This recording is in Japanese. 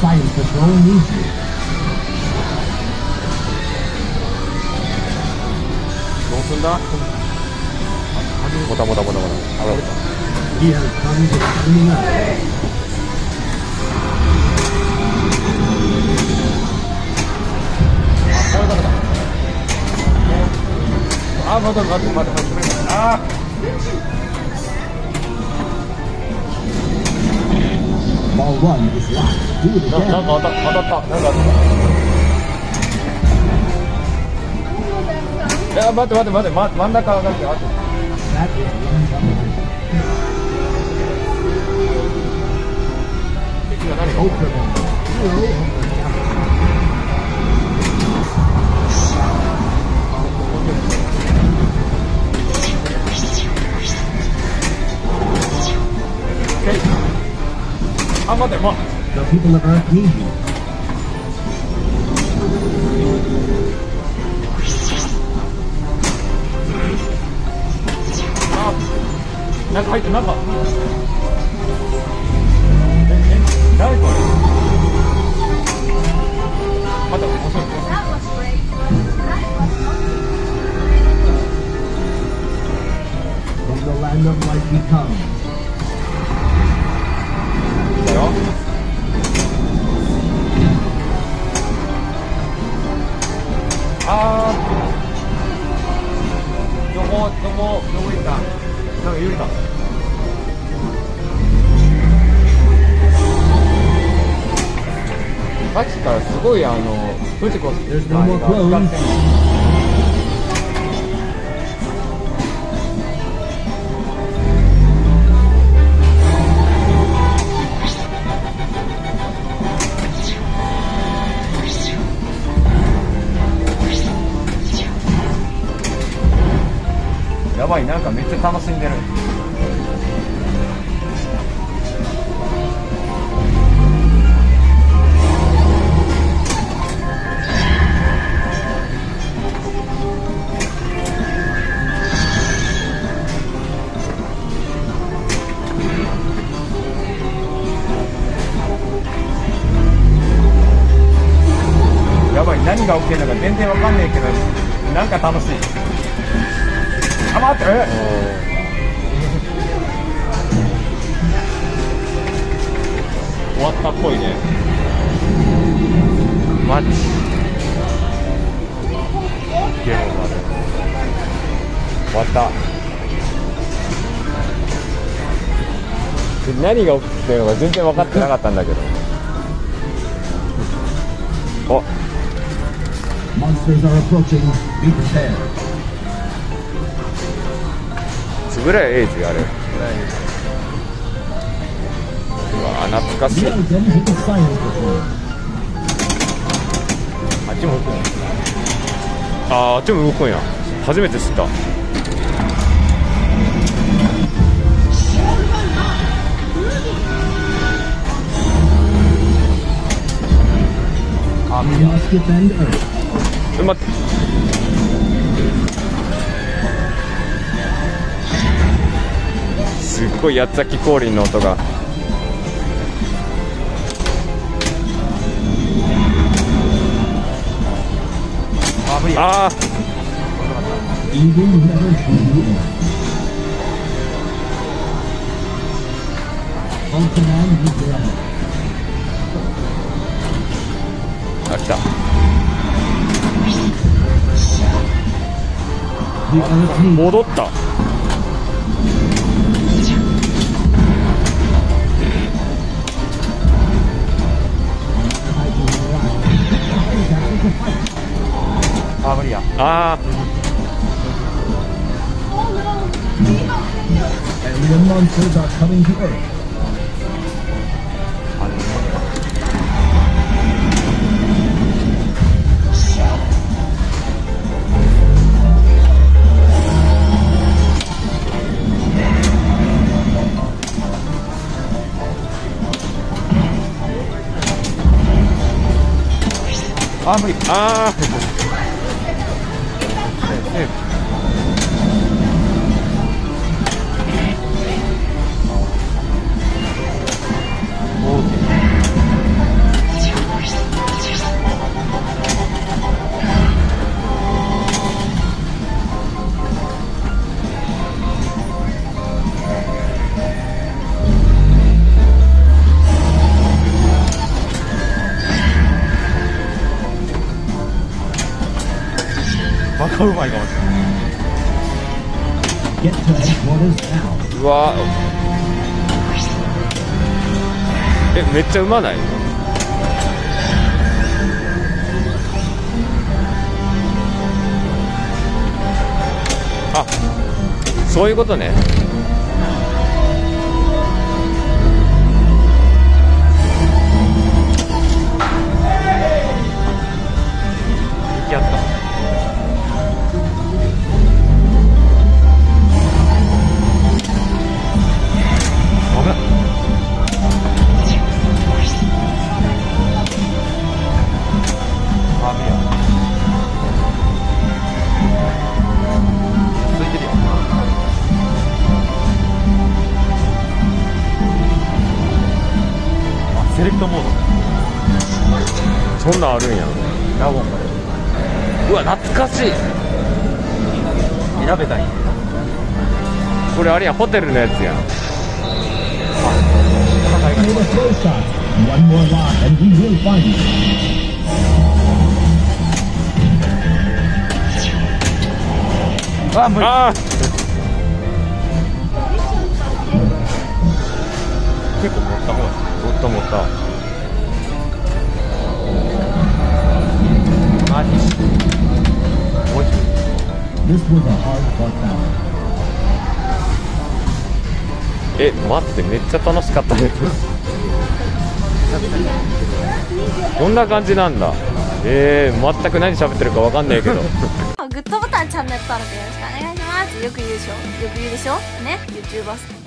Science Patrol needs you. どうすんだ？ボタボタボタボタ。あられた。 Here comes the cleaning up. あ、待って待って待って待って。ああ。 Ball 1 is locked. Do it なん again. か当たった。なんか当たった。いや、待って待って待って、真ん中上がって、あと。 That is one double. 敵が何が Ultraman. Hero of the galaxy. OK。あ、待って、 The people of Earth need you. なんか入ってなんか。誰これ。また遅い。 From the land of light we come. だよ。あー。どこ行った。なんか揺れた。さっきからすごいブチコス There's no more clothes. やばい、なんかめっちゃ楽しんでる。やばい、何が起きてるのか全然わかんないけど、なんか楽しい。あ、待って、終わったっぽいね。マッチゲームまで終わった。何が起きてるのか全然分かってなかったんだけど。お、 Monsters are approaching. Be prepared. つぶらやエイジあれ。うわ、懐かしい。 The items with the Science Patrol. あっちも動くんや。あっちも動くんや。初めて知った。 We must defend Earth. 待って。すっごい八つ咲き降臨の音が。ああ。 Evil never drew you in. Ultraman is ready. あ、来た。 The Earth needs 戻った。あ、無理や。ああ。 Alien monsters are coming to Earth. あ、無理。ああ。 バカうまいかもしれない。 Get to headquarters now. うわめっちゃうまない？あ、そういうことね。 行きやった。危ない。あ、見よ。ついてるよ。あ、セレクトモード。 そんなんあるんや。 ラゴンがうわ懐かしい。 選べたり。 これあれや、ホテルのやつやん。 Play the throw shot. One more lot and we will find you. あ、無理。 あ結構持った方がいい。 ー、持った持った。 マジ。もう一 This was a hard fought battle. 待って、めっちゃ楽しかったね。こんな感じなんだ。全く何喋ってるかわかんないけど。 グッドボタン、チャンネル登録よろしくお願いします。よく言うでしょね、YouTuber